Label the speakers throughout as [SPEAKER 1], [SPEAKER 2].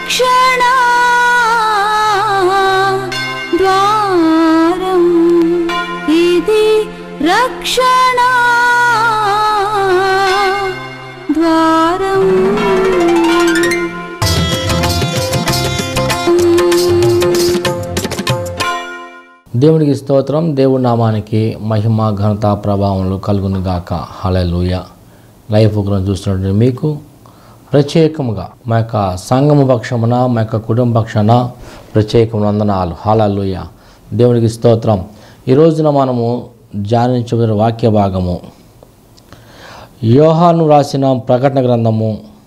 [SPEAKER 1] రక్షణ ద్వారం, ఇది రక్షణ ద్వారం.
[SPEAKER 2] దేవునికి స్తోత్రం. దేవుడి నామానికి మహిమ ఘనత ప్రభావములు కలుగును గాక. హల్లెలూయా. లైవ్ ప్రోగ్రాం చూస్తున్నటువంటి మీకు ప్రత్యేకముగా మా యొక్క సంఘము పక్షమున, మా యొక్క కుటుంబ పక్షాన ప్రత్యేకమైన వందనాలు. హల్లెలూయా. దేవునికి స్తోత్రం. ఈ రోజున మనము ధ్యానించబడిన వాక్య భాగము యోహాను రాసిన ప్రకటన గ్రంథము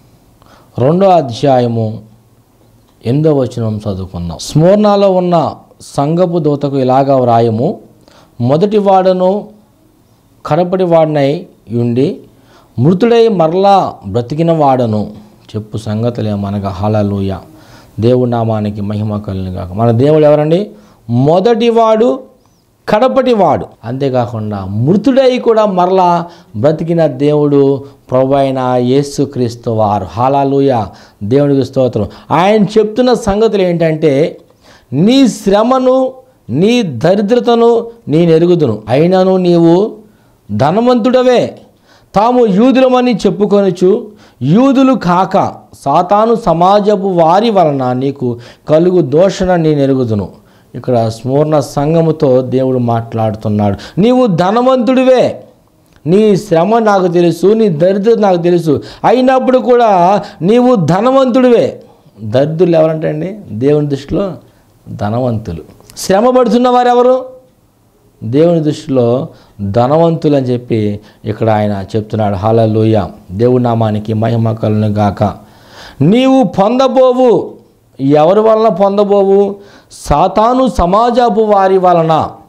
[SPEAKER 2] 2వ అధ్యాయము 8వ వచనం చదువుకుందాం. స్మరణలో ఉన్న సంఘపు దూతకు ఇలాగా వ్రాయము, మొదటి వాడను కడపటి వాడినై ఉండి మృతుడై మరలా బ్రతికిన వాడను చెప్పు సంగతులేమనగా. హల్లెలూయా. దేవుడి నామానికి మహిమ కలుగును గాక. మన దేవుడు ఎవరండి? మొదటివాడు, కడపటివాడు. అంతేకాకుండా మృతుడై కూడా మరలా బ్రతికిన దేవుడు ప్రభు అయిన యేసుక్రీస్తు వారు. హల్లెలూయా. దేవునికి స్తోత్రం. ఆయన చెప్తున్న సంగతులు ఏంటంటే, నీ శ్రమను, నీ దరిద్రతను నేను ఎరుగుదును, అయినను నీవు ధనవంతుడవే. తాము యూదులమని చెప్పుకొనుచు యూదులు కాక సాతాను సమాజపు వారి వలన నీకు కలుగు దోషణ నేను ఎరుగుదును. ఇక్కడ స్మరణ సంఘముతో దేవుడు మాట్లాడుతున్నాడు. నీవు ధనవంతుడివే, నీ శ్రమ నాకు తెలుసు, నీ దరిద్రత నాకు తెలుసు, అయినప్పుడు కూడా నీవు ధనవంతుడివే. దరిద్రులు ఎవరంటే అండి దేవుని దృష్టిలో? ధనవంతులు. శ్రమ పడుతున్న వారు ఎవరు? దేవుని దృష్టిలో ధనవంతులు అని చెప్పి ఇక్కడ ఆయన చెప్తున్నాడు. హల్లెలూయా. దేవుడి నామానికి మహిమ కలుగును గాక. నీవు పొందబోవు, ఎవరి వలన పొందబోవు? సాతాను సమాజపు వారి వలన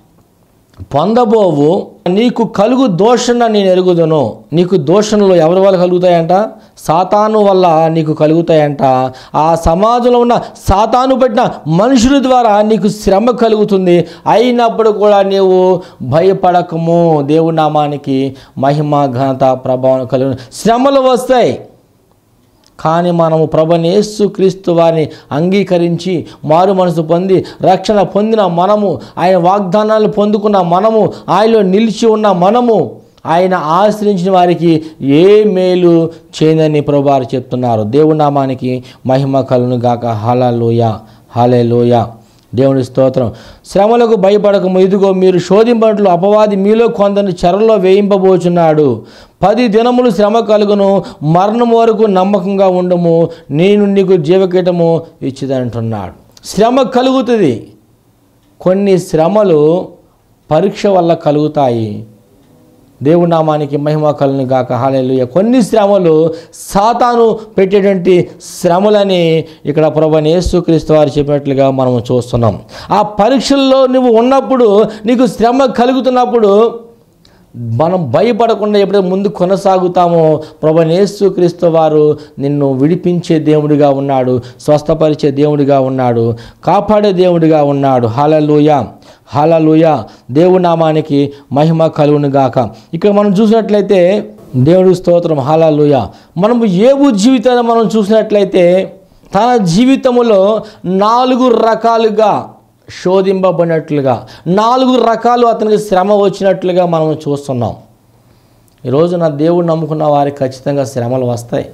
[SPEAKER 2] పొందబోవు. నీకు కలుగు దోషణ నేను ఎరుగుదును. నీకు దోషణలు ఎవరి వల్ల కలుగుతాయంట? సాతాను వల్ల నీకు కలుగుతాయంట. ఆ సమాజంలో ఉన్న సాతాను పెట్టిన మనుషుల ద్వారా నీకు శ్రమ కలుగుతుంది. అయినప్పుడు కూడా నీవు భయపడకము. దేవుడి నామానికి మహిమ ఘనత ప్రభావం కలుగు. శ్రమలు వస్తాయి, కానీ మనము ప్రభువైన యేసుక్రీస్తు వారిని అంగీకరించి మారు మనసు పొంది రక్షణ పొందిన మనము, ఆయన వాగ్దానాలు పొందుకున్న మనము, ఆయనలో నిలిచి ఉన్న మనము, ఆయన ఆశ్రయించిన వారికి ఏ మేలు చేయదని ప్రభువారు చెప్తున్నారు. దేవుడి నామానికి మహిమ కలుగును గాక. హల్లెలూయా. హల్లెలూయా. దేవుని స్తోత్రం. శ్రమలకు భయపడకము, ఇదిగో మీరు శోధింపట్లు అపవాది మీలో కొందరిని చెరలో వేయింపబోచున్నాడు. 10 దినములు శ్రమ కలుగును, మరణం వరకు నమ్మకంగా ఉండము, నేను నీకు జీవకీటము ఇచ్చిదంటున్నాడు. శ్రమ కలుగుతుంది. కొన్ని శ్రమలు పరీక్ష వల్ల కలుగుతాయి. దేవుడి నామానికి మహిమ కలుగును గాక. హల్లెలూయా. కొన్ని శ్రమలు సాతాను పెట్టేటువంటి శ్రమలని ఇక్కడ ప్రభువైన యేసుక్రీస్తు వారు చెప్పినట్లుగా మనం చూస్తున్నాం. ఆ పరీక్షల్లో నువ్వు ఉన్నప్పుడు, నీకు శ్రమ కలుగుతున్నప్పుడు మనం భయపడకుండా ఎప్పుడైతే ముందు కొనసాగుతామో ప్రభువైన యేసుక్రీస్తు వారు నిన్ను విడిపించే దేవుడిగా ఉన్నాడు, స్వస్థపరిచే దేవుడిగా ఉన్నాడు, కాపాడే దేవుడిగా ఉన్నాడు. హల్లెలూయా. హల్లెలూయా. దేవుడి నామానికి మహిమ కలుగును గాక. ఇక్కడ మనం చూసినట్లయితే దేవుడి స్తోత్రం. హల్లెలూయా. మనము యోబు జీవితాన్ని మనం చూసినట్లయితే తన జీవితంలో 4 రకాలుగా శోధింపబడినట్లుగా, 4 రకాలు అతనికి శ్రమ వచ్చినట్లుగా మనం చూస్తున్నాం. ఈరోజు నా దేవుడు నమ్ముకున్న వారికి ఖచ్చితంగా శ్రమలు వస్తాయి.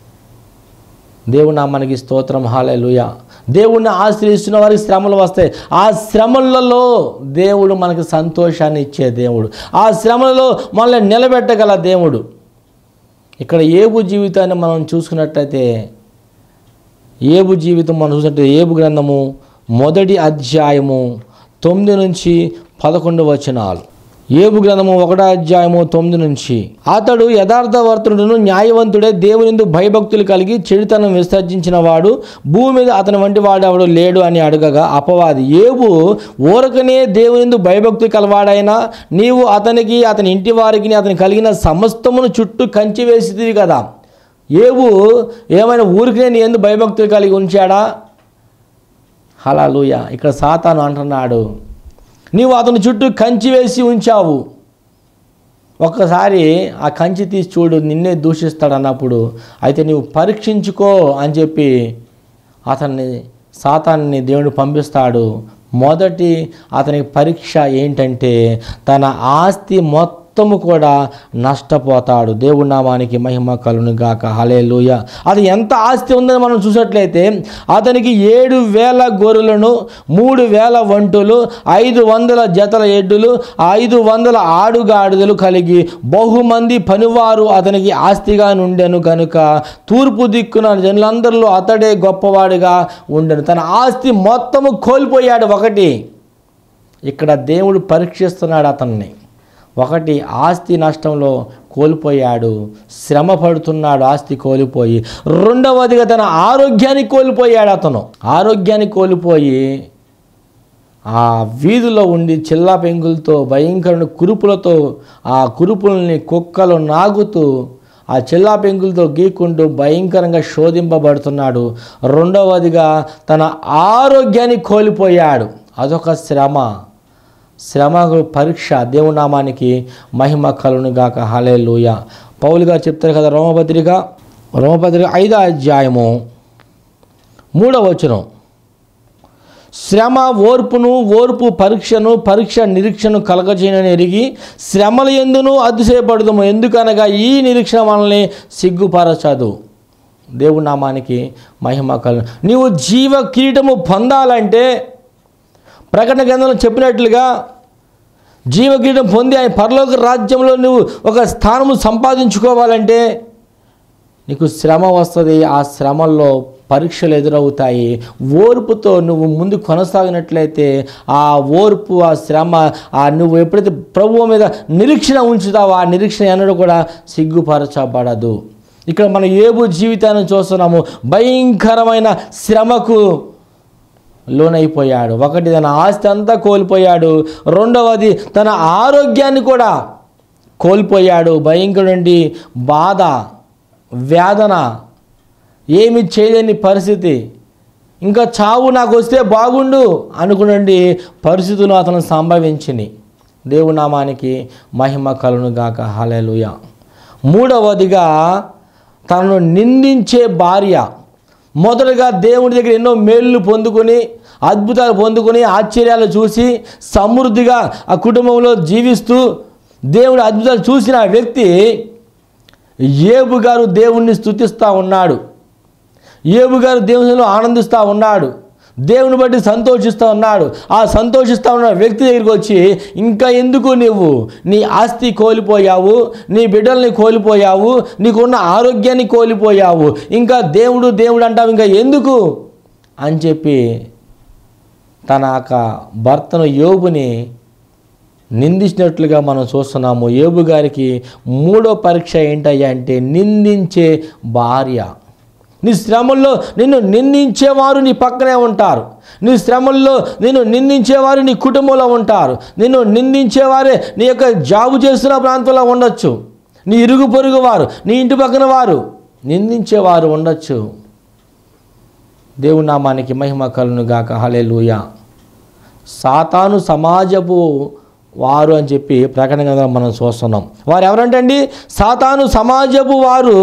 [SPEAKER 2] దేవుడి నామానికి స్తోత్రం. హల్లెలూయా. దేవుడిని ఆశ్రయిస్తున్న వారికి శ్రమలు వస్తాయి. ఆ శ్రమలలో దేవుడు మనకు సంతోషాన్ని ఇచ్చే దేవుడు, ఆ శ్రమలలో మనల్ని నిలబెట్టగల దేవుడు. ఇక్కడ యోబు జీవితాన్ని మనం చూసుకున్నట్లయితే, యోబు జీవితం మనం చూసినట్లయితే యోబు గ్రంథము 1వ అధ్యాయము 9 నుంచి 11 వచనాలు. యోబు గ్రంథము 1వ అధ్యాయము 9 నుంచి. అతడు యథార్థవర్తుడును న్యాయవంతుడే, దేవునియందు భయభక్తులు కలిగి చెడుతనం విసర్జించిన వాడు, భూమి మీద అతని వంటి వాడెవడు లేడు అని అడగగా అపవాది, యోబు ఊరకనే దేవునియందు భయభక్తులు కలవాడైనా నీవు అతనికి, అతని ఇంటి వారికి, అతని కలిగిన సమస్తమును చుట్టూ కంచి వేసిదివి కదా. యోబు ఏమైనా ఊరికనే నీ యందు భయభక్తులు కలిగి ఉంచాడా? హల్లెలూయా. ఇక్కడ సాతాను అంటున్నాడు, నీవు అతని చుట్టూ కంచి వేసి ఉంచావు. ఒక్కసారి ఆ కంచి తీసి చూడు, నిన్నే దూషిస్తాడు అన్నప్పుడు అయితే నీవు పరీక్షించుకో అని చెప్పి అతన్ని సాతాన్ని దేవుడు పంపిస్తాడు. మొదటి అతనికి పరీక్ష ఏంటంటే తన ఆస్తి మొత్తము కూడా నష్టపోతాడు. దేవుడి నామానికి మహిమ కలుగును గాక. హల్లెలూయా. అది ఎంత ఆస్తి ఉందని మనం చూసినట్లయితే అతనికి 7,000 గొర్రెలను, 3,000 ఒంటెలు, 500 జతల ఎడ్డులు, 500 ఆడుగాడిదలు కలిగి బహుమంది పనివారు అతనికి ఆస్తిగా నుండెను కనుక తూర్పు దిక్కున జనులందరిలో అతడే గొప్పవాడిగా ఉండెను. తన ఆస్తి మొత్తము కోల్పోయాడు. ఒకటి ఇక్కడ దేవుడు పరీక్షిస్తున్నాడు అతన్ని. ఒకటి ఆస్తి నష్టంలో కోల్పోయాడు, శ్రమ పడుతున్నాడు ఆస్తి కోల్పోయి. రెండవదిగా తన ఆరోగ్యాన్ని కోల్పోయాడు. అతను ఆరోగ్యాన్ని కోల్పోయి ఆ వీధిలో ఉండి చిల్లా పెంకులతో భయంకరమైన కురుపులతో ఆ కురుపుల్ని కుక్కలు నాగుతూ ఆ చిల్లా పెంకులతో గీక్కుంటూ భయంకరంగా శోధింపబడుతున్నాడు. రెండవదిగా తన ఆరోగ్యాన్ని కోల్పోయాడు. అదొక శ్రమ పరీక్ష. దేవుని నామానికి మహిమ కలుగును గాక. హల్లెలూయా. పౌలు గారు చెప్తారు కదా, రోమపత్రిక 5వ అధ్యాయము 3వ వచనం, శ్రమ ఓర్పును, ఓర్పు పరీక్షను, పరీక్ష నిరీక్షను కలగజేయనని ఎరిగి శ్రమల యందును అతిశయపడదుము, ఎందుకనగా ఈ నిరీక్షణ మనల్ని సిగ్గుపరచదు. దేవుని నామానికి మహిమ కలుగును. నీవు జీవ కిరీటము పొందాలంటే ప్రకటన గ్రంథంలో చెప్పినట్లుగా జీవ కిరీటం పొంది ఆయన పరలోక రాజ్యంలో నువ్వు ఒక స్థానము సంపాదించుకోవాలంటే నీకు శ్రమ వస్తుంది. ఆ శ్రమల్లో పరీక్షలు ఎదురవుతాయి. ఓర్పుతో నువ్వు ముందు కొనసాగినట్లయితే ఆ ఓర్పు, ఆ శ్రమ, నువ్వు ఎప్పుడైతే ప్రభువు మీద నిరీక్షణ ఉంచుతావో ఆ నిరీక్షణ ఎన్నడూ కూడా సిగ్గుపరచబడదు. ఇక్కడ మన యోబు జీవితాన్ని చూస్తున్నాము. భయంకరమైన శ్రమకు లోనైపోయాడు. ఒకటి తన ఆస్తి అంతా కోల్పోయాడు. రెండవది తన ఆరోగ్యాన్ని కూడా కోల్పోయాడు. భయంకరుడి బాధ, వేదన, ఏమి చేయలేని పరిస్థితి, ఇంకా చావు నాకు వస్తే బాగుండు అనుకునండి పరిస్థితులు అతను సంభవించినాయి. దేవుని నామానికి మహిమ కలుగును గాక. హల్లెలూయా. మూడవదిగా తనను నిందించే భార్య. మొదటగా దేవుడి దగ్గర ఎన్నో మేళ్ళు పొందుకొని, అద్భుతాలు పొందుకొని, ఆశ్చర్యాలు చూసి సమృద్ధిగా ఆ కుటుంబంలో జీవిస్తూ దేవుడి అద్భుతాలు చూసిన వ్యక్తి యోబు గారు దేవుణ్ణి స్తుతిస్తూ ఉన్నాడు. యోబు గారు దేవునిలో ఆనందిస్తూ ఉన్నాడు. దేవుని బట్టి సంతోషిస్తూ ఉన్నాడు. ఆ సంతోషిస్తూ ఉన్న వ్యక్తి దగ్గరికి వచ్చి, ఇంకా ఎందుకు నువ్వు నీ ఆస్తి కోల్పోయావు, నీ బిడ్డల్ని కోల్పోయావు, నీకున్న ఆరోగ్యాన్ని కోల్పోయావు, ఇంకా దేవుడు దేవుడు అంటావు, ఇంకా ఎందుకు అని చెప్పి తన భర్తను యోబుని నిందించినట్లుగా మనం చూస్తున్నాము. యోబు గారికి మూడో పరీక్ష ఏంటయ్యా అంటే నిందించే భార్య. నీ శ్రమల్లో నిన్ను నిందించేవారు నీ పక్కనే ఉంటారు. నీ శ్రమల్లో నిన్ను నిందించేవారు నీ కుటుంబంలో ఉంటారు. నిన్ను నిందించేవారే నీ యొక్క జాబు చేస్తున్న ప్రాంతంలో ఉండొచ్చు. నీ ఇరుగు పొరుగు వారు, నీ ఇంటి పక్కన వారు నిందించేవారు ఉండొచ్చు. దేవుని నామానికి మహిమ కలుగును గాక. హల్లెలూయా. సాతాను సమాజపు వారు అని చెప్పి ప్రకటన మనం చూస్తున్నాం. వారు ఎవరంటే అండి, సాతాను సమాజపు వారు.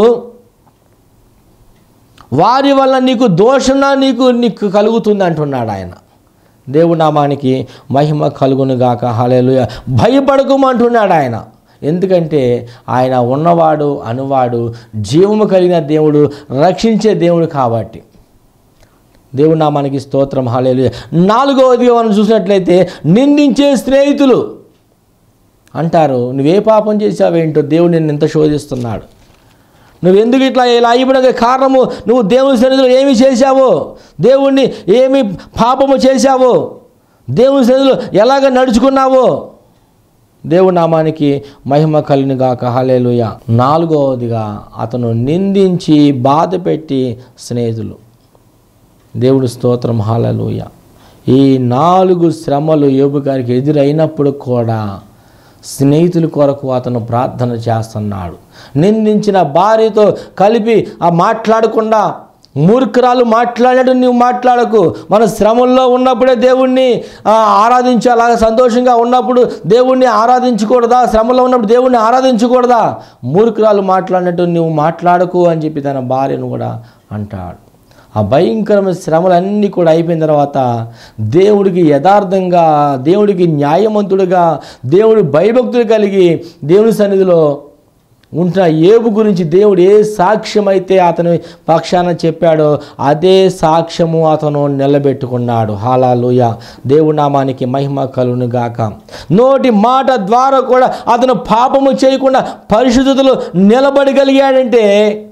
[SPEAKER 2] వారి వల్ల నీకు దోషణ నీకు కలుగుతుంది అంటున్నాడు ఆయన. దేవుని నామానికి మహిమ కలుగును గాక. హల్లెలూయా. భయపడకమంటున్నాడు ఆయన. ఎందుకంటే ఆయన ఉన్నవాడు, అనువాడు, జీవము కలిగిన దేవుడు, రక్షించే దేవుడు కాబట్టి. దేవుని నామానికి స్తోత్రం. హల్లెలూయా. నాలుగవదిగా మనం చూసినట్లయితే నిందించే స్నేహితులు అంటారు, నువ్వే పాపం చేసావేంటో దేవుడు నిన్ను ఎంత శోధిస్తున్నాడు, నువ్వెందుకు ఇలా అయిపోయిన కారణము నువ్వు దేవుని సన్నిధిలో ఏమి చేశావో, దేవుణ్ణి ఏమి పాపము చేశావో, దేవుని సన్నిధిలో ఎలాగ నడుచుకున్నావో. దేవుని నామానికి మహిమ కలుగును గాక. హల్లెలూయా. నాలుగవదిగా అతను నిందించి బాధ పెట్టి స్నేహితులు. దేవుడు స్తోత్రం. హల్లెలూయా. ఈ 4 శ్రమలు యోబు గారికి ఎదురైనప్పుడు కూడా స్నేహితుల కొరకు అతను ప్రార్థన చేస్తున్నాడు. నిందించిన భార్యతో కలిపి మాట్లాడకుండా, మూర్ఖురాలు మాట్లాడినట్టు నువ్వు మాట్లాడకు. మన శ్రమల్లో ఉన్నప్పుడే దేవుణ్ణి ఆరాధించాలి. అలాగే సంతోషంగా ఉన్నప్పుడు దేవుణ్ణి ఆరాధించకూడదా? శ్రమలో ఉన్నప్పుడు దేవుణ్ణి ఆరాధించకూడదా? మూర్ఖురాలు మాట్లాడినట్టు నువ్వు మాట్లాడకు అని చెప్పి తన భార్యను కూడా అంటాడు. ఆ భయంకరమైన శ్రమలన్నీ కూడా అయిపోయిన తర్వాత దేవుడికి యథార్థంగా, దేవుడికి న్యాయవంతుడిగా, దేవుడి భయభక్తులు కలిగి దేవుని సన్నిధిలో ఉంటున్న యోబు గురించి దేవుడు ఏ సాక్ష్యం అయితే అతని పక్షాన చెప్పాడో అదే సాక్ష్యము అతను నిలబెట్టుకున్నాడు. హల్లెలూయా. దేవుడి నామానికి మహిమ కలుగును గాక. నోటి మాట ద్వారా కూడా అతను పాపము చేయకుండా పరిశుద్ధతలో నిలబడగలిగాడంటే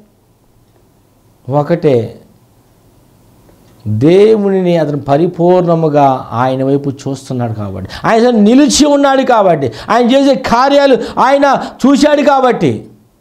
[SPEAKER 2] ఒకటే, దేవునిని అతను పరిపూర్ణముగా ఆయన వైపు చూస్తున్నాడు కాబట్టి, ఆయన నిలిచి ఉన్నాడు కాబట్టి, ఆయన చేసే కార్యాలు ఆయన చూశాడు కాబట్టి.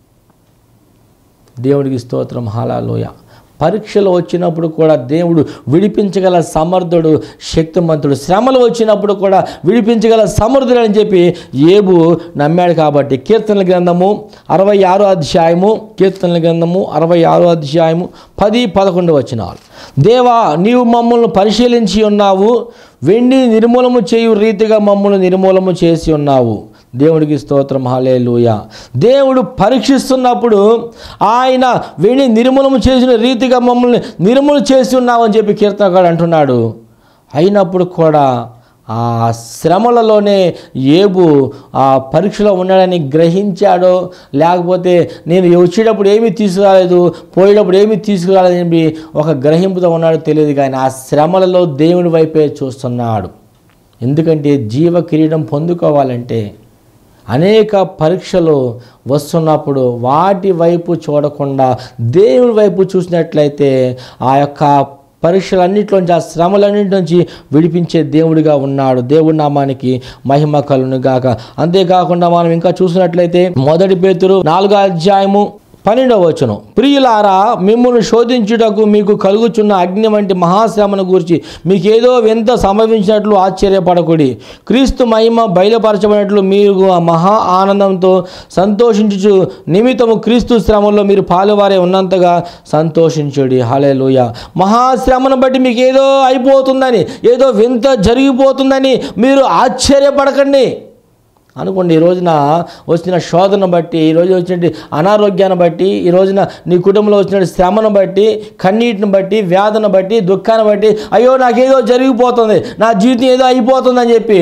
[SPEAKER 2] దేవుడికి స్తోత్రం. హల్లెలూయా. పరీక్షలు వచ్చినప్పుడు కూడా దేవుడు విడిపించగల సమర్థుడు, శక్తిమంతుడు. శ్రమలు వచ్చినప్పుడు కూడా విడిపించగల సమర్థుడు అని చెప్పి యోబు నమ్మాడు కాబట్టి. కీర్తనల గ్రంథము 66వ అధ్యాయము, కీర్తనల గ్రంథము 66వ అధ్యాయము 10-11 వచనాలు. దేవా, నీవు మమ్మల్ని పరిశీలించి ఉన్నావు, వెండిని నిర్మూలము చేయు రీతిగా మమ్మల్ని నిర్మూలము చేసి ఉన్నావు. దేవుడికి స్తోత్రం. హల్లెలూయా. దేవుడు పరీక్షిస్తున్నప్పుడు ఆయన వెండి నిర్మూలము చేసిన రీతిగా మమ్మల్ని నిర్మూలన చేసి ఉన్నామని చెప్పి కీర్తనకారుడు అంటున్నాడు. అయినప్పుడు కూడా ఆ శ్రమలలోనే యోబు ఆ పరీక్షలో ఉన్నాడని గ్రహించాడో, లేకపోతే నేను వచ్చేటప్పుడు ఏమీ తీసుకురాలేదు, పోయేటప్పుడు ఏమీ తీసుకురాలేదని చెప్పి ఒక గ్రహింపుతో ఉన్నాడో తెలియదు, కానీ ఆ శ్రమలలో దేవుడి వైపే చూస్తున్నాడు. ఎందుకంటే జీవ కిరీటం పొందుకోవాలంటే అనేక పరీక్షలు వస్తున్నప్పుడు వాటి వైపు చూడకుండా దేవుడి వైపు చూసినట్లయితే ఆ యొక్క పరీక్షలన్నింటిలోంచి, ఆ శ్రమలన్నింటి నుంచి విడిపించే దేవుడిగా ఉన్నాడు. దేవుడి నామానికి మహిమ కలుగును గాక. అంతేకాకుండా మనం ఇంకా చూసినట్లయితే 1 పేతురు 4వ అధ్యాయము 12వ వచనం. ప్రియులారా, మిమ్మల్ని శోధించుటకు మీకు కలుగుచున్న అగ్ని వంటి మహాశ్రమను గురించి మీకేదో వింత సంభవించినట్లు ఆశ్చర్యపడకుడి. క్రీస్తు మహిమ బయలుపరచబడినట్లు మీరు ఆ మహా ఆనందంతో సంతోషించు నిమిత్తము క్రీస్తు శ్రమలో మీరు పాలువారే ఉన్నంతగా సంతోషించుడి. హల్లెలూయా. మహాశ్రమను బట్టి మీకు ఏదో అయిపోతుందని, ఏదో వింత జరిగిపోతుందని మీరు ఆశ్చర్యపడకండి. అనుకోండి, ఈ రోజున వచ్చిన శోధన బట్టి, ఈ రోజు వచ్చిన అనారోగ్యాన్ని బట్టి, ఈ రోజున నీ కుటుంబంలో వచ్చిన శ్రమను బట్టి, కన్నీటిని బట్టి, వ్యాధను బట్టి, దుఃఖాన్ని బట్టి, అయ్యో నాకేదో జరిగిపోతుంది, నా జీవితం ఏదో అయిపోతుంది అని చెప్పి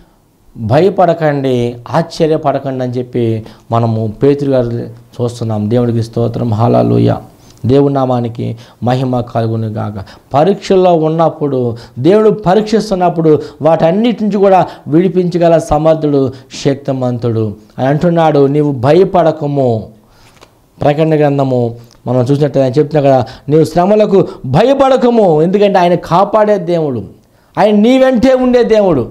[SPEAKER 2] భయపడకండి, ఆశ్చర్యపడకండి అని చెప్పి మనము పేతురు గారు చూస్తున్నాం. దేవుడికి స్తోత్రం. హల్లెలూయా. దేవుడి నామానికి మహిమ కలుగును గాక. పరీక్షల్లో ఉన్నప్పుడు, దేవుడు పరీక్షిస్తున్నప్పుడు వాటన్నిటి నుంచి కూడా విడిపించగల సమర్థుడు, శక్తిమంతుడు అని అంటున్నాడు. నీవు భయపడకము. ప్రకటన గ్రంథము మనం చూసినట్టు ఆయన చెప్తున్నా కదా, నీవు శ్రమలకు భయపడకము. ఎందుకంటే ఆయన కాపాడే దేవుడు, ఆయన నీ వెంటే ఉండే దేవుడు.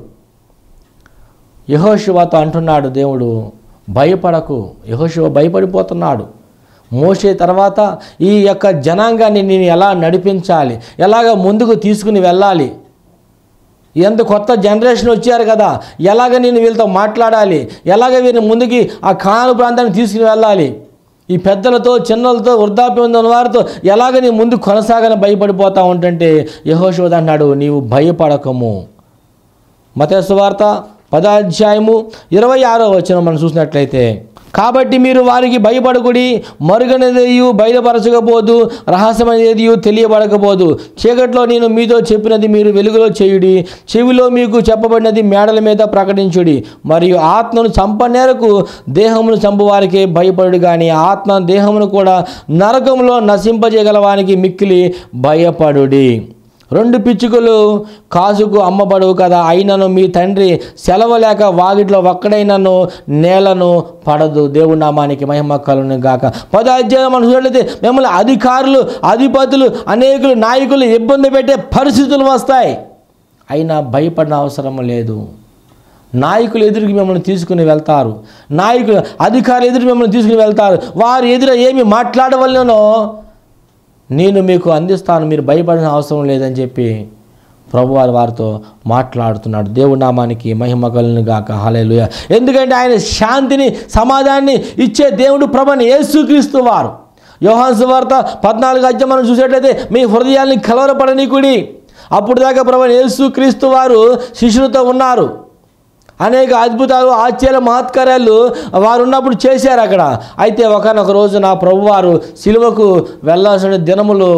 [SPEAKER 2] యెహోషువతో అంటున్నాడు దేవుడు, భయపడకు. యెహోషువ భయపడిపోతున్నాడు. మోషే తర్వాత ఈ యొక్క జనాంగాన్ని నేను ఎలా నడిపించాలి, ఎలాగ ముందుకు తీసుకుని వెళ్ళాలి, ఎంత కొత్త జనరేషన్ వచ్చారు కదా, ఎలాగ నేను వీళ్ళతో మాట్లాడాలి, ఎలాగ వీరిని ముందుకి ఆ కానాను ప్రాంతానికి తీసుకుని వెళ్ళాలి, ఈ పెద్దలతో, చిన్నలతో, వృద్ధాప్యం ఉన్న వారితో ఎలాగ నీ ముందు కొనసాగని భయపడిపోతా ఉంటుంటే యెహోషువ అన్నాడు, నీవు భయపడకము. మత్తయి సువార్త 10వ అధ్యాయము 26వ వచనం మనం చూసినట్లయితే, కాబట్టి మీరు వారికి భయపడకుడి, మరుగనేదియు బయలుపరచకపోదు, రహస్యమైనది తెలియబడకపోదు. చీకట్లో నేను మీతో చెప్పినది మీరు వెలుగులో చేయుడి, చెవిలో మీకు చెప్పబడినది మేడల మీద ప్రకటించుడి. మరియు ఆత్మను చంపనేరకు దేహమును చంపువారికి భయపడు, కానీ ఆత్మ దేహమును కూడా నరకంలో నశింపజేయగలవానికి మిక్కిలి భయపడుడి. 2 పిచ్చుకలు కాసుకు అమ్మబడవు కదా, అయినను మీ తండ్రి సెలవు లేక వాగిట్లో ఒక్కడైనను నేలను పడదు. దేవుడి నామానికి మహిమ కలుగును గాక. 10వ అధ్యాయం మనం చూడలేదే, మిమ్మల్ని అధికారులు, అధిపతులు, అనేకులు, నాయకులు ఇబ్బంది పెట్టే పరిస్థితులు వస్తాయి, అయినా భయపడిన అవసరం లేదు. నాయకులు ఎదురుకి మిమ్మల్ని తీసుకుని వెళ్తారు, నాయకులు, అధికారులు ఎదురు మిమ్మల్ని తీసుకుని వెళ్తారు. వారు ఎదురు ఏమి మాట్లాడవలనో నేను మీకు అందిస్తాను, మీరు భయపడిన అవసరం లేదని చెప్పి ప్రభువారు వారితో మాట్లాడుతున్నాడు. దేవుడి నామానికి మహిమ కలుగును గాక. హల్లెలూయా. ఎందుకంటే ఆయన శాంతిని, సమాధానాన్ని ఇచ్చే దేవుడు ప్రభువైన యేసుక్రీస్తు వారు. యోహాను సువార్త 14వ అధ్యాయం మనం చూసేట్లయితే, మీ హృదయాల్ని కలవరపడనీకుడి. అప్పుడు దాకా ప్రభువైన యేసుక్రీస్తు వారు శిష్యులతో ఉన్నారు. అనేక అద్భుతాలు, ఆశ్చర్య మహత్కార్యాలు వారు ఉన్నప్పుడు చేశారు అక్కడ. అయితే ఒకనొక రోజున ప్రభువారు సిలువకు వెళ్ళాల్సిన దినములు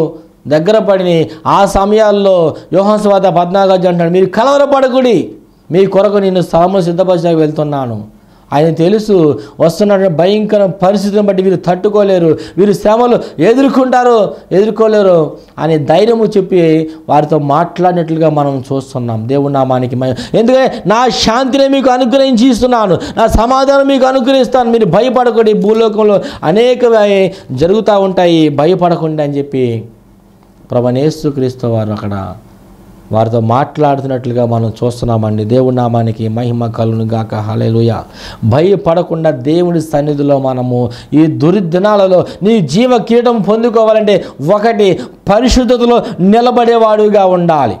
[SPEAKER 2] దగ్గర పడిని. ఆ సమయాల్లో యోహాను సువార్త 14 అంటాడు, మీరు కలవరపడకుడి, మీ కొరకు నేను స్థలమును సిద్ధపరచడానికి వెళ్తున్నాను. ఆయన తెలుసు వస్తున్న భయంకర పరిస్థితిని బట్టి వీరు తట్టుకోలేరు, వీరు శ్రమలు ఎదుర్కోలేరు అని ధైర్యము చెప్పి వారితో మాట్లాడినట్లుగా మనం చూస్తున్నాం. దేవుని నామానికి ఎందుకంటే నా శాంతిని మీకు అనుగ్రహించి ఇస్తున్నాను, నా సమాధానం మీకు అనుగ్రహిస్తాను, మీరు భయపడకండి, భూలోకంలో అనేక జరుగుతూ ఉంటాయి, భయపడకండి అని చెప్పి ప్రభువైన యేసుక్రీస్తు వారు అక్కడ వారితో మాట్లాడుతున్నట్లుగా మనం చూస్తున్నామండి. దేవుని నామానికి మహిమ కలుగును గాక. హల్లెలూయా. భయపడకుండా దేవుని సన్నిధిలో మనము ఈ దుర్దినాలలో నీ జీవ కిరీటం పొందుకోవాలంటే ఒకటి, పరిశుద్ధతలో నిలబడేవాడుగా ఉండాలి.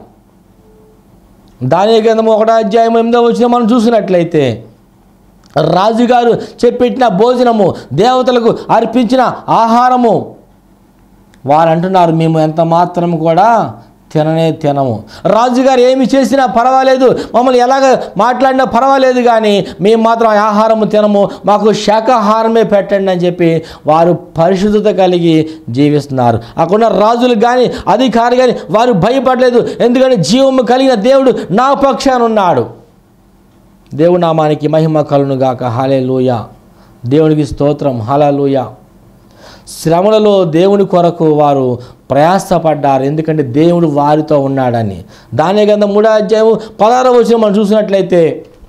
[SPEAKER 2] దానియేలు గ్రంథము 1:8 మనం చూసినట్లయితే రాజుగారు చెప్పిన భోజనము, దేవతలకు అర్పించిన ఆహారము, వారు అంటున్నారు మేము ఎంత మాత్రం కూడా తినము. రాజుగారు ఏమి చేసినా పర్వాలేదు, మమ్మల్ని ఎలాగ మాట్లాడినా పర్వాలేదు, కానీ మేము మాత్రం ఆహారము తినము, మాకు శాకాహారమే పెట్టండి అని చెప్పి వారు పరిశుద్ధత కలిగి జీవిస్తున్నారు. అక్కడ రాజులు కానీ అధికారి కానీ వారు భయపడలేదు, ఎందుకంటే జీవము కలిగిన దేవుడు నా పక్షాన ఉన్నాడు. దేవుని నామానికి మహిమ కలుగును గాక. హల్లెలూయా. దేవునికి స్తోత్రం. హల్లెలూయా. శ్రమలలో దేవుని కొరకు వారు ప్రయాసపడ్డారు, ఎందుకంటే దేవుడు వారితో ఉన్నాడని. దానియేలు గ్రంథం 3:16 మనం చూసినట్లయితే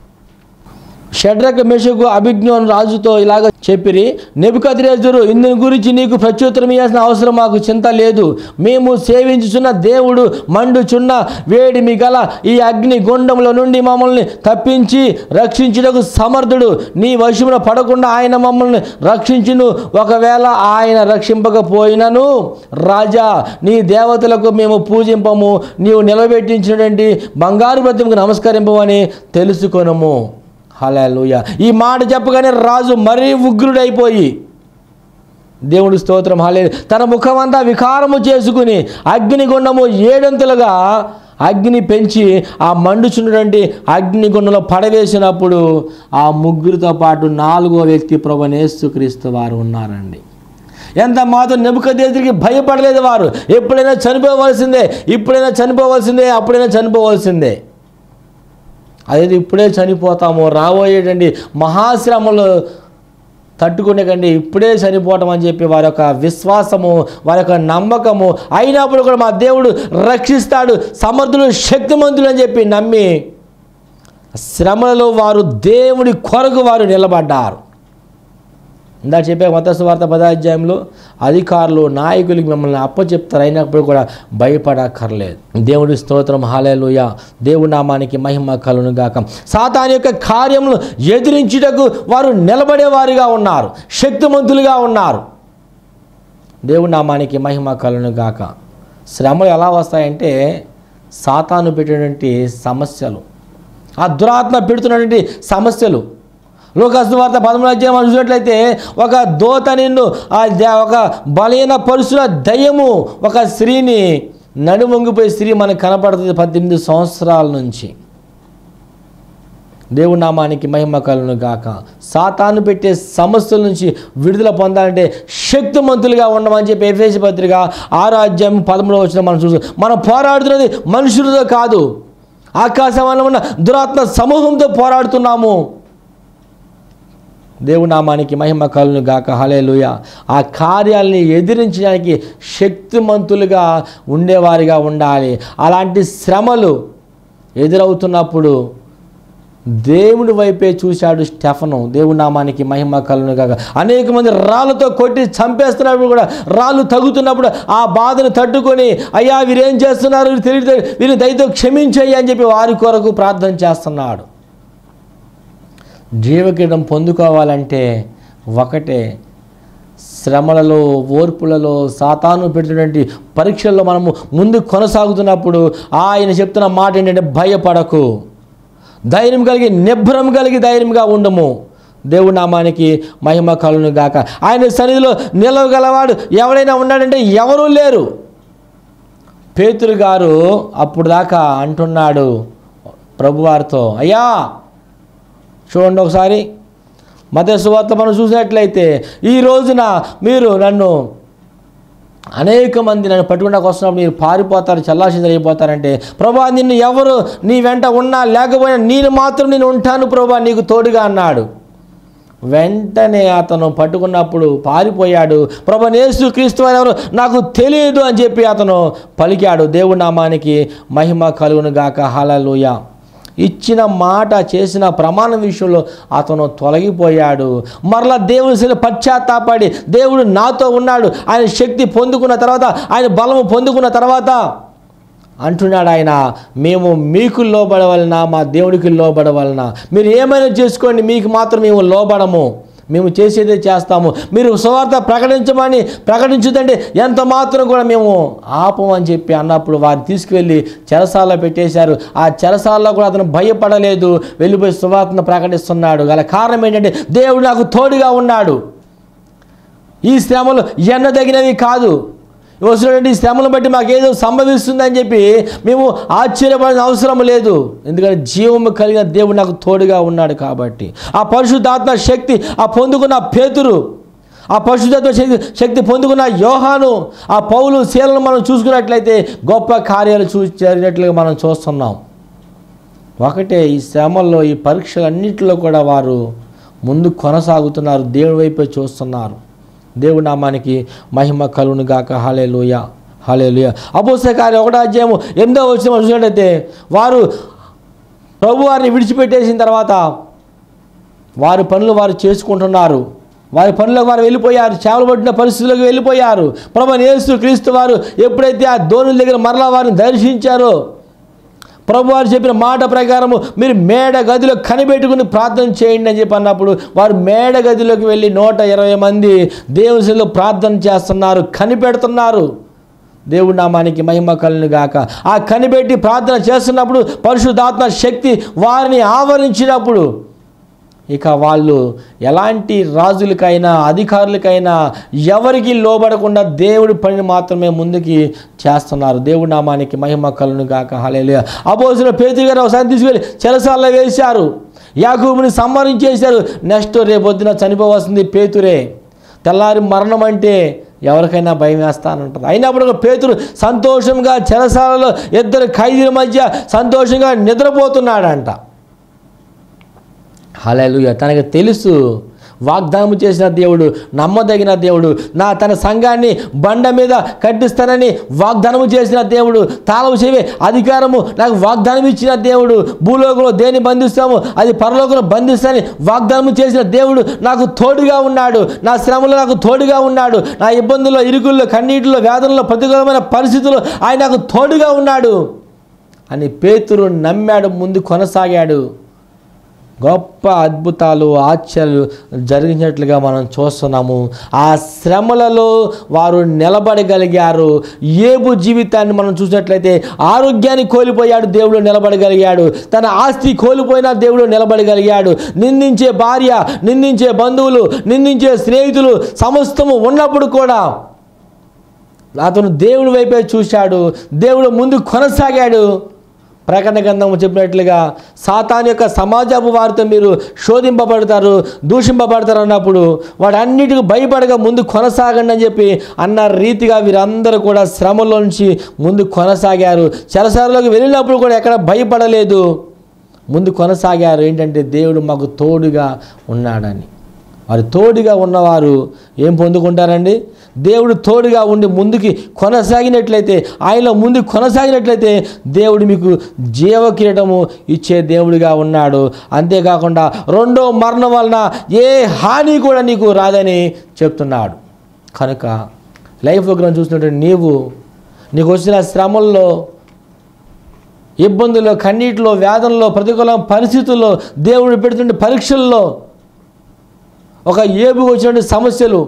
[SPEAKER 2] షడ్రక్ మెషకు అభిజ్ఞాను రాజుతో ఇలాగ చెప్పిరి, నెబుకద్నెజరు ఇందుని గురించి నీకు ప్రత్యుత్తరం ఇవ్వాల్సిన అవసరం మాకు చింత లేదు. మేము సేవించుచున్న దేవుడు మండుచున్న వేడిమి గల ఈ అగ్ని గుండంలో నుండి మమ్మల్ని తప్పించి రక్షించుటకు సమర్థుడు. నీ వశమున పడకుండా ఆయన మమ్మల్ని రక్షించును. ఒకవేళ ఆయన రక్షింపకపోయినను రాజా నీ దేవతలకు మేము పూజింపము, నీవు నిలబెట్టించినటువంటి బంగారు ప్రతిమకు నమస్కరింపమని తెలుసుకొనుము. హల్లెలూయా. ఈ మాట చెప్పగానే రాజు మరీ ఉగ్రుడైపోయి, దేవుడి స్తోత్రం, హల్లెలూయా, తన ముఖమంతా వికారము చేసుకుని అగ్నిగుండము 7 అగ్ని పెంచి ఆ మండుచున్నటువంటి అగ్నిగుండంలో పడవేసినప్పుడు ఆ ముగ్గురితో పాటు 4వ వ్యక్తి ప్రభువైన యేసుక్రీస్తు వారు ఉన్నారండి. ఎంత మాత్రం నెబుకద్నెజరుకి భయపడలేదు వారు. ఎప్పుడైనా చనిపోవలసిందే, అప్పుడైనా చనిపోవలసిందే. అదే ఇప్పుడే చనిపోతాము, రాబోయేటండి మహాశ్రమలు తట్టుకునే కండి ఇప్పుడే చనిపోవటం అని చెప్పి వారి యొక్క విశ్వాసము, వారి యొక్క నమ్మకము, అయినప్పుడు కూడా మా దేవుడు రక్షిస్తాడు, సమర్థుడు, శక్తిమంతుడు అని చెప్పి నమ్మి శ్రమలలో వారు దేవుడి కొరకు వారు నిలబడ్డారు. ఇందాక చెప్పే మత్తయి సువార్త 10 అధికారులు, నాయకులకి మిమ్మల్ని అప్పచెప్తారు, అయినప్పుడు కూడా భయపడక్కర్లేదు. దేవుడి స్తోత్రం. హల్లెలూయా. దేవుడి నామానికి మహిమ కలుగును గాక. సాతాను యొక్క కార్యములు ఎదిరించుటకు వారు నిలబడేవారుగా ఉన్నారు, శక్తిమంతులుగా ఉన్నారు. దేవుడి నామానికి మహిమ కలుగును గాక. శ్రమలు ఎలా వస్తాయంటే సాతాను పెట్టినటువంటి సమస్యలు, ఆ దురాత్మ పెడుతున్నటువంటి సమస్యలు. లూకాసు వార్త 13 మనం చూసినట్లయితే ఒక దోత నిన్ను ఒక బలహీన పరుషుల దయ్యము ఒక స్త్రీని నడుమొంగిపోయే స్త్రీ మనకు కనపడుతుంది 18 సంవత్సరాల నుంచి. దేవుడి నామానికి మహిమ కలుగును గాక. సాతాను పెట్టే సమస్యల నుంచి విడుదల పొందాలంటే శక్తిమంతులుగా ఉండమని చెప్పి ఎఫెసీ పత్రిక 6:13 మనం చూస్తాం. మనం పోరాడుతున్నది మనుషులతో కాదు, ఆకాశంలో ఉన్న దురాత్మ సమూహంతో పోరాడుతున్నాము. దేవుడి నామానికి మహిమ కలుగును గాక. హల్లెలూయా. ఆ కార్యాలని ఎదిరించడానికి శక్తిమంతులుగా ఉండేవారిగా ఉండాలి. అలాంటి శ్రమలు ఎదురవుతున్నప్పుడు దేవుడి వైపే చూశాడు స్టెఫను. దేవుడి నామానికి మహిమ కలుగును గాక. అనేక మంది రాళ్ళతో కొట్టి చంపేస్తున్నప్పుడు కూడా, రాళ్ళు తగుతున్నప్పుడు ఆ బాధను తట్టుకొని, అయ్యా వీరేం చేస్తున్నారు తెలియదు, వీరిని దయతో క్షమించేయి అని చెప్పి వారి కొరకు ప్రార్థన చేస్తున్నాడు. జీవకిరీటం పొందుకోవాలంటే ఒకటే, శ్రమలలో, ఓర్పులలో, సాతాను పెట్టినటువంటి పరీక్షల్లో మనము ముందు కొనసాగుతున్నప్పుడు ఆయన చెప్తున్న మాట ఏంటంటే భయపడకు, ధైర్యం కలిగి, నిబ్బరం కలిగి ధైర్యంగా ఉండము. దేవుడి నామానికి మహిమ కలుగును గాక. ఆయన సన్నిధిలో నిలవగలవాడు ఎవడైనా ఉన్నాడంటే ఎవరూ లేరు. పేతురు గారు అప్పుడు దాకా అంటున్నాడు ప్రభువారితో, అయ్యా చూడండి ఒకసారి మత్తయి సువార్త మనం చూసినట్లయితే, ఈ రోజున మీరు నన్ను అనేక మంది నన్ను పట్టుకున్నాకు వస్తున్నప్పుడు మీరు పారిపోతారు, చల్లాచెదరైపోతారంటే, ప్రభా నిన్ను ఎవరు నీ వెంట ఉన్నా లేకపోయినా నేను మాత్రం నేను ఉంటాను ప్రభా నీకు తోడుగా అన్నాడు. వెంటనే అతను పట్టుకున్నప్పుడు పారిపోయాడు. ప్రభా యేసు క్రీస్తు ఎవరు నాకు తెలియదు అని చెప్పి అతను పలికాడు. దేవుడి నామానికి మహిమ కలుగును గాక. హల్లెలూయా. ఇచ్చిన మాట చేసిన ప్రమాణం విషయంలో అతను తొలగిపోయాడు. మరలా దేవుని పశ్చాత్తాపడి దేవుడు నాతో ఉన్నాడు, ఆయన శక్తి పొందుకున్న తర్వాత, ఆయన బలము పొందుకున్న తర్వాత అంటున్నాడు ఆయన, మేము మీకు లోబడవలనా మా దేవుడికి లోబడవలనా, మీరు ఏమైనా చేసుకోండి మీకు మాత్రం మేము లోబడము, మేము చేసేదే చేస్తాము, మీరు సువార్త ప్రకటించుదంటే ఎంత మాత్రం కూడా మేము ఆపమని చెప్పి అన్నప్పుడు వారిని తీసుకువెళ్ళి చెరసాలలో పెట్టేశారు. ఆ చెరసాలలో కూడా అతను భయపడలేదు, వెళ్ళిపోయి సువార్తను ప్రకటిస్తున్నాడు. గల కారణం ఏంటంటే దేవుడు నాకు తోడుగా ఉన్నాడు. ఈ శ్రమలు ఎన్నదగినవి కాదు, వస్తున్నటువంటి శ్రమలను బట్టి మాకేదో సంభవిస్తుందని చెప్పి మేము ఆశ్చర్యపడిన అవసరం లేదు. ఎందుకంటే జీవము కలిగిన దేవుడు నాకు తోడుగా ఉన్నాడు కాబట్టి. ఆ పరిశుద్ధాత్మ శక్తి ఆ పొందుకున్న పేతురు, ఆ పరిశుద్ధాత్మ శక్తి పొందుకున్న యోహాను, ఆ పౌలు శీలను మనం చూసుకున్నట్లయితే గొప్ప కార్యాలు జరిగినట్లుగా మనం చూస్తున్నాం. ఒకటే, ఈ శ్రమల్లో ఈ పరీక్షలన్నింటిలో కూడా వారు ముందు కొనసాగుతున్నారు, దేవుడి వైపే చూస్తున్నారు. దేవుడి నామానికి మహిమ కలుగును గాక. హల్లెలూయా, హల్లెలూయా. అపోస్తలుల కార్యం 1వ అధ్యాయం 8వ వచనం చూసినట్లయితే, వారు ప్రభువారిని విడిచిపెట్టేసిన తర్వాత వారి పనులు వారు చేసుకుంటున్నారు. వారి పనులకు వారు వెళ్ళిపోయారు, చేపలు పట్టిన పరిస్థితులకు వెళ్ళిపోయారు. ప్రభువైన యేసు క్రీస్తు వారు ఎప్పుడైతే ఆ దోణుల దగ్గర మరలా వారిని దర్శించారో, ప్రభువారు చెప్పిన మాట ప్రకారము మీరు మేడ గదిలో కనిపెట్టుకుని ప్రార్థన చేయండి అని చెప్పి అన్నప్పుడు వారు మేడ గదిలోకి వెళ్ళి 120 మంది దేవుని సన్నిధిలో ప్రార్థన చేస్తున్నారు, కనిపెడుతున్నారు. దేవుడి నామానికి మహిమ కలుగును గాక. ఆ కనిపెట్టి ప్రార్థన చేస్తున్నప్పుడు పరిశుద్ధాత్మ శక్తి వారిని ఆవరించినప్పుడు ఇక వాళ్ళు ఎలాంటి రాజులకైనా అధికారులకైనా ఎవరికి లోబడకుండా దేవుడి పనిని మాత్రమే ముందుకి చేస్తున్నారు. దేవుడి నామానికి మహిమ కలుగును గాక. హల్లెలూయా. అపోస్తలుడైన పేతురు గారు ఒకసారి తీసుకెళ్ళి చెరసాలలో వేశారు, యాకోబుని సంహరించేశారు. నెక్స్ట్ రేపొద్దున చనిపోవలసింది పేతురే. తెల్లారి మరణం అంటే ఎవరికైనా భయం వేస్తానంటుంది. అయినప్పుడు పేతురు సంతోషంగా చెరసాలలో 2 ఖైదీల మధ్య సంతోషంగా నిద్రపోతున్నాడంట. హల్లెలూయా. తనకు తెలుసు వాగ్దానం చేసిన దేవుడు నమ్మదగిన దేవుడు, తన సంఘాన్ని బండ మీద కట్టిస్తానని వాగ్దానం చేసిన దేవుడు, తాళం చెవి అధికారము నాకు వాగ్దానం ఇచ్చిన దేవుడు, భూలోకంలో దేన్ని బంధిస్తాము అది పరలోకంలో బంధిస్తానని వాగ్దానం చేసిన దేవుడు నాకు తోడుగా ఉన్నాడు, నా శ్రమలో నాకు తోడుగా ఉన్నాడు, నా ఇబ్బందుల్లో, ఇరుకుల్లో, కన్నీటిలో, వేదనలో, ప్రతికూలమైన పరిస్థితుల్లో ఆయన నాకు తోడుగా ఉన్నాడు అని పేతురు నమ్మాడు, ముందు కొనసాగాడు. గొప్ప అద్భుతాలు, ఆశ్చర్యాలు జరిగినట్లుగా మనం చూస్తున్నాము. ఆ శ్రమలలో వారు నిలబడగలిగారు. యోబు జీవితాన్ని మనం చూసినట్లయితే ఆరోగ్యాన్ని కోల్పోయాడు, దేవుడు నిలబడగలిగాడు. తన ఆస్తి కోల్పోయినా దేవుడు నిలబడగలిగాడు. నిందించే భార్య, నిందించే బంధువులు, నిందించే స్నేహితులు సమస్తము ఉన్నప్పుడు కూడా అతను దేవుడి వైపే చూశాడు, దేవుడు ముందు కొనసాగాడు. ప్రకటన గ్రంథము చెప్పినట్లుగా సాతాను యొక్క సమాజపు వారితో మీరు శోధింపబడతారు, దూషింపబడతారు అన్నప్పుడు వాటన్నిటికి భయపడగా ముందు కొనసాగండి అని చెప్పి అన్న రీతిగా వీరందరూ కూడా శ్రమలో నుంచి ముందు కొనసాగారు. చెరసాలలోకి వెళ్ళినప్పుడు కూడా ఎక్కడ భయపడలేదు, ముందు కొనసాగారు. ఏంటంటే దేవుడు మాకు తోడుగా ఉన్నాడని. వారు తోడుగా ఉన్నవారు ఏం పొందుకుంటారండి? దేవుడు తోడుగా ఉండి ముందుకి కొనసాగినట్లయితే, ఆయనలో ముందుకు కొనసాగినట్లయితే దేవుడు మీకు జీవకిరీటము ఇచ్చే దేవుడిగా ఉన్నాడు. అంతేకాకుండా రెండో మరణం వలన ఏ హాని కూడా నీకు రాదని చెప్తున్నాడు. కనుక లైఫ్ ప్రోగ్రాం చూసినట్టు నీకు వచ్చిన శ్రమల్లో, ఇబ్బందుల్లో, కన్నీటిలో, వేదనలో, ప్రతికూల పరిస్థితుల్లో, దేవుడు పెడుతుండే పరీక్షల్లో, ఒక యోబుకు వచ్చినటువంటి సమస్యలు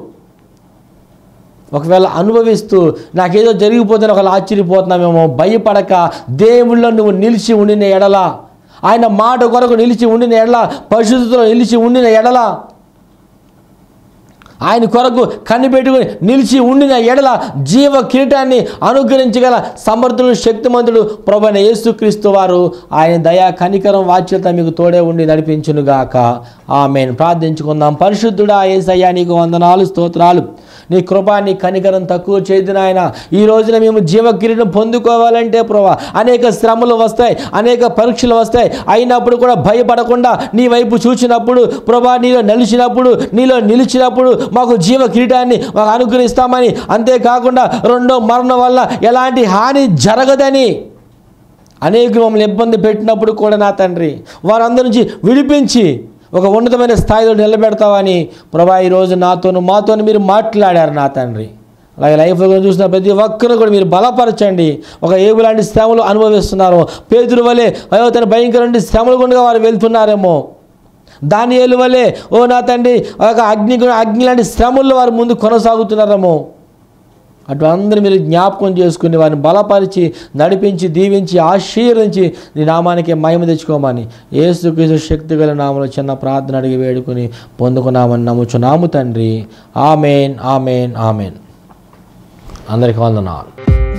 [SPEAKER 2] ఒకవేళ అనుభవిస్తూ నాకేదో జరిగిపోతుందని ఒకవేళ ఆశ్చర్యపోతున్నామేమో, భయపడక దేవుళ్ళో నువ్వు నిలిచి ఉండిన ఎడల, ఆయన మాట కొరకు నిలిచి ఉండిన ఎడల, పరిశుద్ధతలో నిలిచి ఉండిన ఎడల ఆయన కొరకు కనిపెట్టుకుని నిలిచి ఉండిన ఎడల జీవ కిరీటాన్ని అనుగ్రహించగల సమర్థుడు శక్తిమంతుడు ప్రభువైన యేసుక్రీస్తు వారు ఆయన దయా కనికరం వాచ్యత మీకు తోడే ఉండి నడిపించునుగాక. ఆమేన్. ప్రార్థించుకుందాం. పరిశుద్ధుడా యేసయ్యా నీకు వందనాలు, స్తోత్రాలు. నీ కృప నీ కనికరం తక్కువ చేయదు నాయన. ఈ రోజున మేము జీవ కిరీటం పొందుకోవాలంటే ప్రభా అనేక శ్రమలు వస్తాయి, అనేక పరీక్షలు వస్తాయి. అయినప్పుడు కూడా భయపడకుండా నీ వైపు చూసినప్పుడు ప్రభా నీలో నిలిచినప్పుడు మాకు జీవ కిరీటాన్ని మాకు అనుగ్రహిస్తామని, అంతేకాకుండా రెండో మరణం వల్ల ఎలాంటి హాని జరగదని అనేకులు మమ్మల్ని ఇబ్బంది పెట్టినప్పుడు కూడా నా తండ్రి వారందరి నుంచి విడిపించి ఒక ఉన్నతమైన స్థాయిలో నిలబెడతావని ప్రభా ఈరోజు మాతోను మీరు మాట్లాడారు నా తండ్రి. అలాగే లైఫ్లో చూసిన ప్రతి ఒక్కరు కూడా మీరు బలపరచండి. ఒక ఏబు లాంటి శ్రమలు అనుభవిస్తున్నారు, పేతురు వలె తన భయంకరమైన శ్రమలు గుండా వారు వెళ్తున్నారేమో, దానియేలు వలె ఓ నా తండ్రి ఒక అగ్ని లాంటి శ్రమల్లో వారు ముందు కొనసాగుతున్నారేమో, అటు అందరూ మీరు జ్ఞాపకం చేసుకుని వారిని బలపరిచి నడిపించి దీవించి ఆశీర్వదించి నీ నామానికి మహిమ తెచ్చుకోమని యేసుక్రీస్తు శక్తి గల నామములో చిన్న ప్రార్థన అడిగి వేడుకుని పొందుకున్నామని నమ్ముచున్నాము తండ్రి. ఆమేన్, ఆమేన్, ఆమేన్. అందరికీ వందనాలు.